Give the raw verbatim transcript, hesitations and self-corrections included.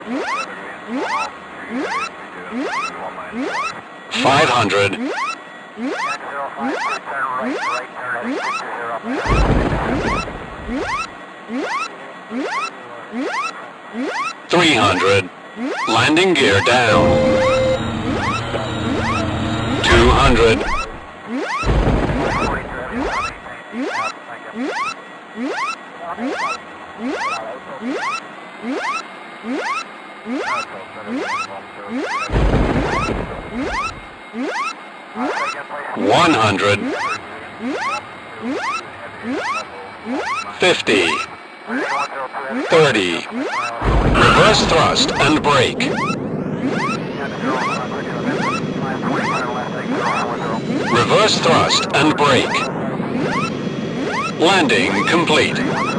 five hundred. three hundred. Landing gear down. two hundred. one hundred. fifty. thirty. Reverse thrust and brake. Reverse thrust and brake. Landing complete.